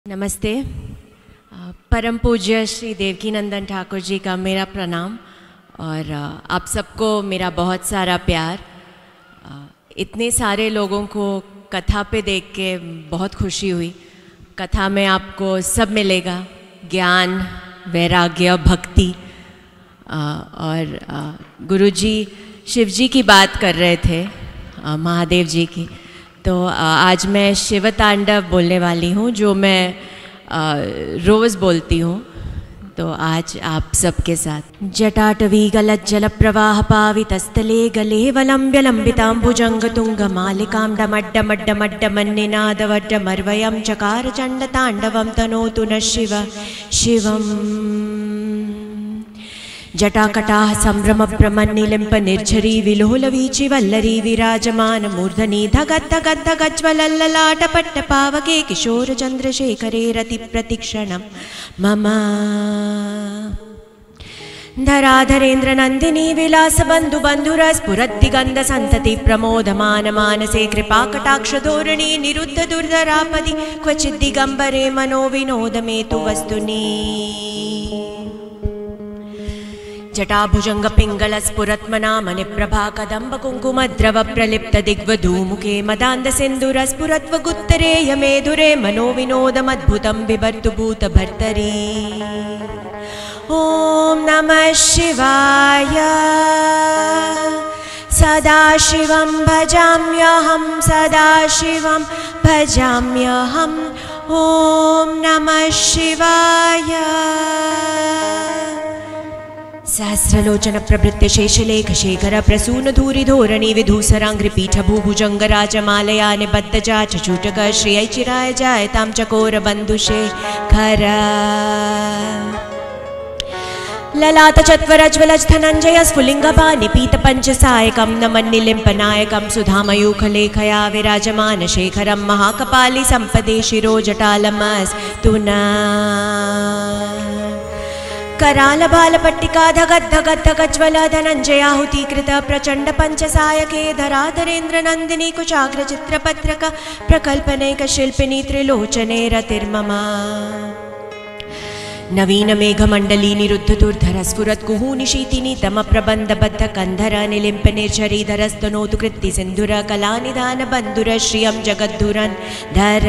नमस्ते। परम पूज्य श्री देवकीनंदन ठाकुर जी का मेरा प्रणाम और आप सबको मेरा बहुत सारा प्यार। इतने सारे लोगों को कथा पे देख के बहुत खुशी हुई। कथा में आपको सब मिलेगा, ज्ञान, वैराग्य, भक्ति। और गुरुजी शिव जी की बात कर रहे थे, महादेव जी की। तो आज मैं शिव तांडव बोलने वाली हूँ, जो मैं रोज़ बोलती हूँ। तो आज आप सबके साथ। जटाटवी गलज्जल प्रवाह पावितस्थले गले वलंब्य लंबितांबुजंग तुंग मालिकां डमड्डमड्डमड्डमन्निनादवड्डमर्वयं चकार चंड तांडवं तनोतु न शिव शिवम्। जटाकटाह संभ्रम प्रमन्निलिंप निर्झरी विलोलवीचि वल्लरी विराजमान मूर्धनि धगद्धगद्धगज्ज्वलल्ललाट पट्टपावके किशोर चंद्रशेखरे रति प्रतिक्षणं मम। धराधरेन्द्र नंदिनी विलास बंधु बंधुर स्फुरद्दिगंध संतति प्रमोदमान मानसे कृपाकटाक्ष धोरणी निरुद्ध दुर्धरापदि क्वचिद् दिगंबरे मनो विनोदमेतु वस्तुनि। जटाभुजंग पिंगल स्फुरत्मनामनि प्रभा कदंब कुंकुम द्रव प्रलिप्त दिग्वधूमुखे मदांद सिंधुर स्फुरत्वगुत्तरे यमेधुरे मनो विनोदमद्भुतं बिभर्तु भूत भर्तरी। ओम नमः शिवाय। सदाशिवं भजाम्यहं सदाशिवं भजाम्यहम्। ओम नमः शिवाय। सहस्रलोचन प्रभृत्य शेषलेख शेखर प्रसून धूरि धोरणी विधूसरांग्रि पीठ भूभुजंग राजमालया निबद्ध जाच चूटक श्रिय चिराय जायतां चकोर बंधुशेखर। ललाट चत्वरज्वलज धनंजय स्फुलिंगपाणि पीत पंचसायकं नमन्निलिंपनायकं सुधामयूखलेखया विराजमान शेखरं महाकपालि संपदे शिरो जटालमस्तु नः। कराल बाल पट्टिका धगद्धगद्धगज्ज्वल धनंजयाहुतीकृत प्रचंड पंचसायके धराधरेन्द्र नंदिनी कुचाग्र चित्रपत्रक प्रकल्पनेक शिल्पिनी त्रिलोचने रतिर्मम। नवीन मेघमंडली निरुद्ध दुर्धर स्फुरत् कुहूनि शीतिनी तम प्रबंध बद्ध कंधर निलिंप निर्झरी धरस्तनोतु कृत्ति सिंधुर कलानिधान बंधुर श्रियं जगद्धुरन धर।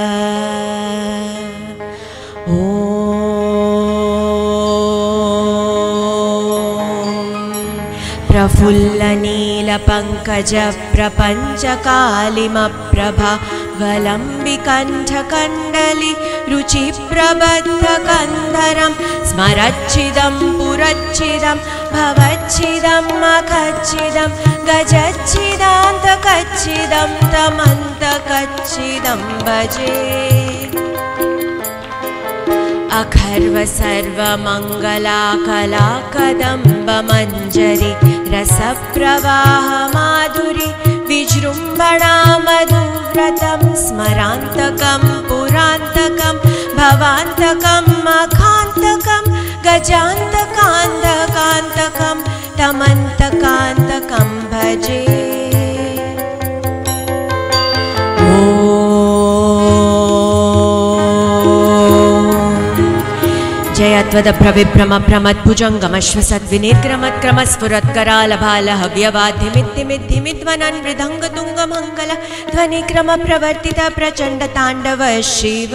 प्रफुल्ल पंकज प्रपंच कालिमप्रभा वलंबिकंठकंडली रुचि प्रबद्ध कंधरं स्मरच्छिदं पुरच्छिदं भवच्छिदं मखच्छिदं गजच्छिदान्तकच्छिदं तमन्तकच्छिदं भजे। अखर्व सर्वमंगला कला कदंब मंजरी रसप्रवाह माधुरी विजृंभणा मधुव्रतं स्मरान्तकं पुरान्तकं भवान्तकं मखान्तकं गजान्तकान्तकान्तकं तमन्तकान्तकं भजे। जयत्वदभ्रविभ्रम भ्रमद्भुजङ्गमश्वसद्विनिर्ग्रमत्क्रम स्फुरत्करालभालः व्यवाद्धिमिद्धिमिद्धिमिध्वनन् मृदङ्गतुङ्गमङ्गल ध्वनिक्रम प्रवर्तित प्रचण्ड ताण्डव शिव।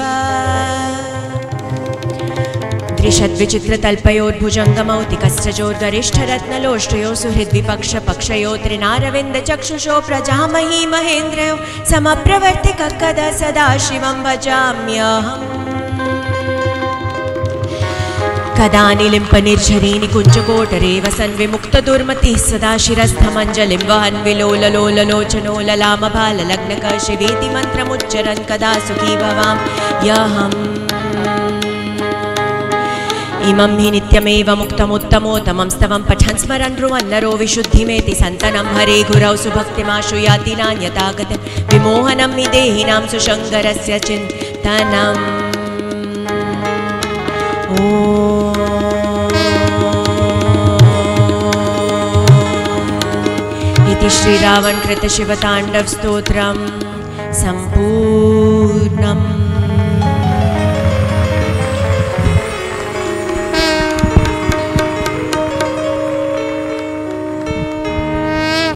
दृशद्विचित्रतल्पयोर्भुजङ्गमौतिकस्रजोर्गरिष्ठरत्नलोष्टयो सुहृद्विपक्ष पक्षयो त्रिनारविन्द चक्षुषो प्रजामही महेन्द्रयो समप्रवर्तिक कदा सदाशिवं भजाम्यहम्। कदानिलिंप निर्झरीनि कुञ्जकोटरे वसन् विमुक्त दुर्मतिः सदा शिरस्थमञ्जलिं वहन् विलोललोललोचनो ललामभाल लग्नक शिवेति मन्त्रमुच्चरन् कदा सुखी भवाम्यहम्। इमं हि नित्यमेव मुक्तमुत्तमोत्तमं स्तवं पठन् स्मरन् ब्रुवन् नरो विशुद्धिमेति सन्तनं हरे गुरौ सुभक्तिमाशु याति नान्यथागतं विमोहनं हि देहिनां सुशङ्करस्य चिन्तनम्। इति श्रीरावणकृत शिवताण्डव स्तोत्रं सम्पूर्णम्।